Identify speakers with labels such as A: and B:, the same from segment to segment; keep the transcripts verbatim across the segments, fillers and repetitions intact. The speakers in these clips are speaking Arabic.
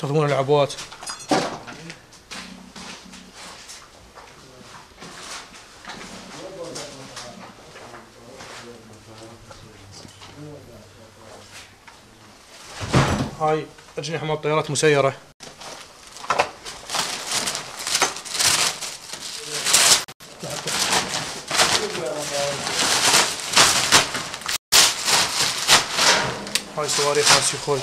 A: يستخدمون العبوات. هاي أجنحة مال طيارات مسيرة. هاي صواريخ مال سيخوي.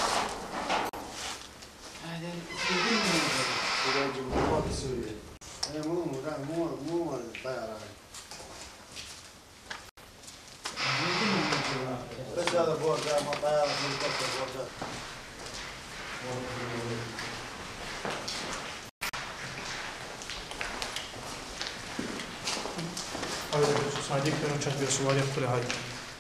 B: بس هذا بورد ما طيارة هليكوبتر بوردات.
A: هذا صناديق كانوا كانت بها صواريخ كلها هاي.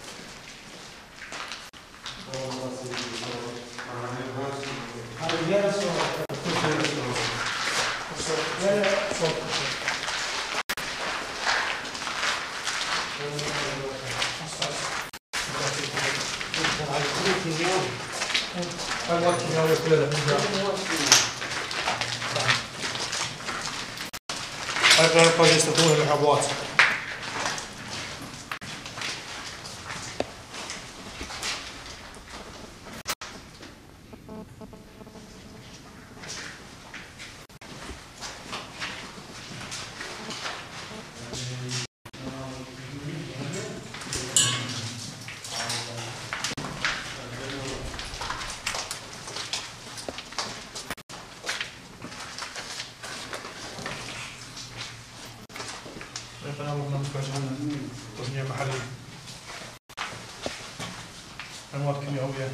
A: هاي غير قاعدين يستخدمونها بالعبوات. تصنيع محلي. مواد كيميائية.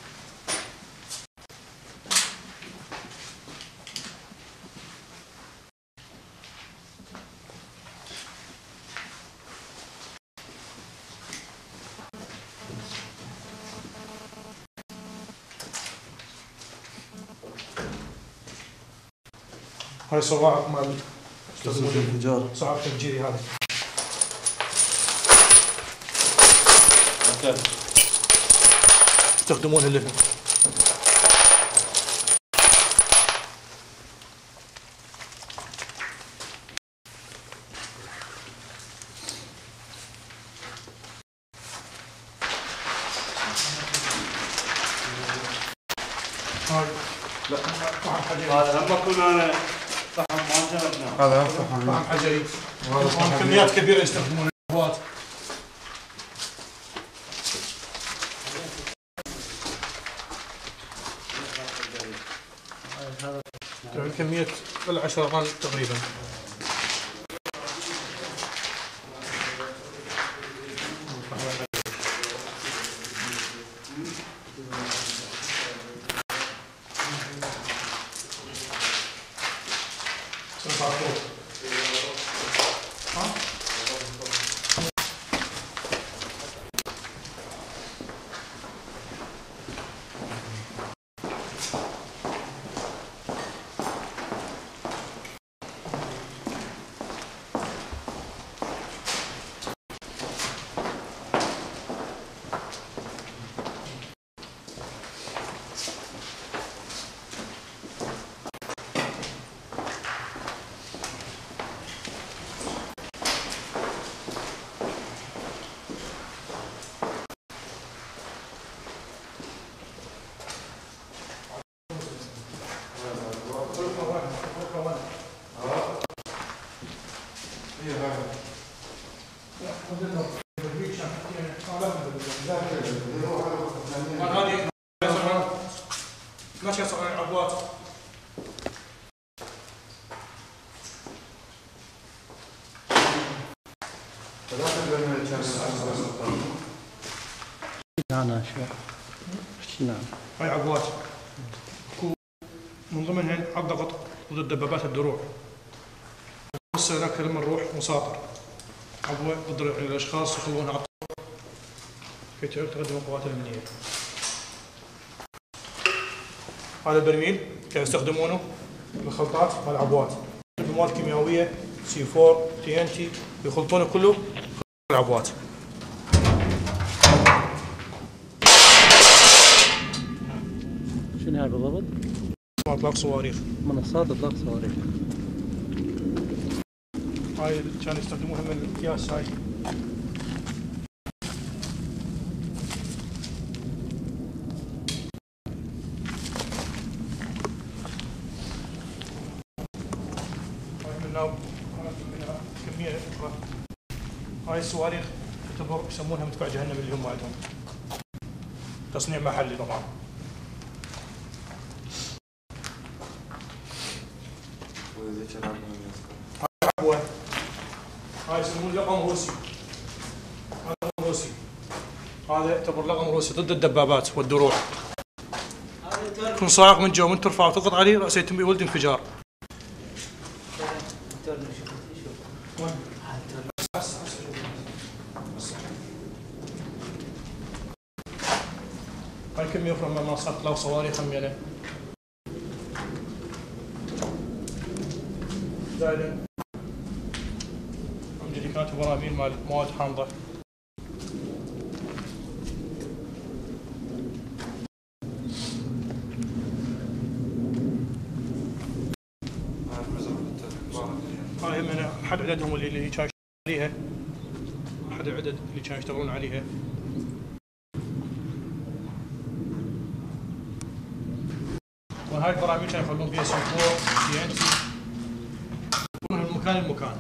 A: هاي صواعق مال
B: الانفجار.
A: صعب تفجيري هذا. يستخدمونها اللي هاي. لا طعم حجري.
B: هذا لما كنا انا طعم ما جربناه.
A: هذا طعم حجري. وهذا كميات كبيرة يستخدمون العبوات. يعني كمية العشرة طن تقريبا. هذه ماشي صنع العبوات.
B: انا شو نعم
A: هاي عبوات من ضمنها عض ضغط ضد الدبابات الدروع. هسه هناك لما نروح مساطر عبوة ضد الاشخاص يخلونها على الطرق كي تقدم القوات الامنيه. هذا برميل كانوا يستخدمونه بالخلطات مال العبوات بمواد كيميائيه سي أربعة تي ان تي يخلطونه كله العبوات.
B: شنو هذا بالضبط؟
A: اطلاق صواريخ.
C: منصات اطلاق صواريخ.
A: هاي كانوا يستخدموها من الاكياس هاي. منها كمية أخرى. هاي الصواريخ تعتبر يسمونها مدفع جهنم اللي هم عندهم. تصنيع محلي طبعا. هاي عبوة. هاي يسمون لقم روسي. هذا لقم روسي. هذا يعتبر لقم روسي ضد الدبابات والدروع. يكون صاعق من جوا، من ترفع وتضغط عليه رأسه يتم يولد انفجار. هاي كمية أخرى من منصات إطلاق صواريخ همينة. زائدا عندي كانت براميل مال مواد حامضة. هاي همينة أحد عددهم اللي اللي كانوا يشتغلون عليها. أحد العدد اللي كانوا يشتغلون عليها. وهاي البراميل كانوا يخلون فيها سنكور سي ان سي من مكان لمكان.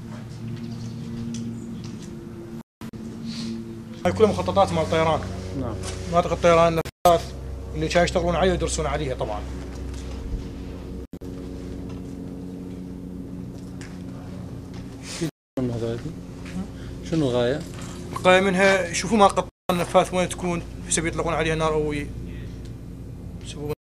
A: هاي كلها مخططات مال الطيران.
C: نعم.
A: مناطق الطيران الثلاث اللي كانوا يشتغلون عليها ويدرسون عليها طبعا.
C: شنو الغاية؟
A: الغاية منها يشوفوا مناطق النفاث وين تكون، بحيث يطلقون عليها نار او يسوون